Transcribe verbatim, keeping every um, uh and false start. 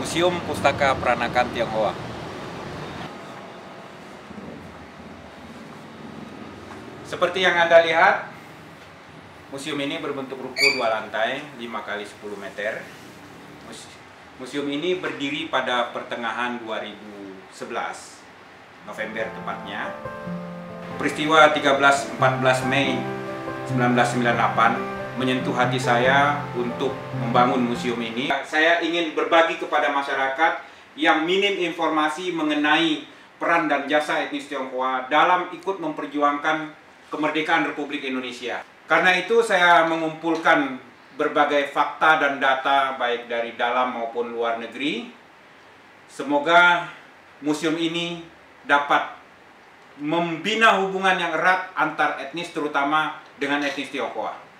Museum Pustaka Peranakan Tionghoa. Seperti yang Anda lihat, museum ini berbentuk ruko dua lantai, lima kali sepuluh meter. Museum ini berdiri pada pertengahan dua ribu sebelas, November tepatnya. Peristiwa tiga belas empat belas Mei seribu sembilan ratus sembilan puluh delapan menyentuh hati saya untuk membangun museum ini. Saya ingin berbagi kepada masyarakat yang minim informasi mengenai peran dan jasa etnis Tionghoa dalam ikut memperjuangkan kemerdekaan Republik Indonesia. Karena itu saya mengumpulkan berbagai fakta dan data baik dari dalam maupun luar negeri. Semoga museum ini dapat membina hubungan yang erat antar etnis, terutama dengan etnis Tionghoa.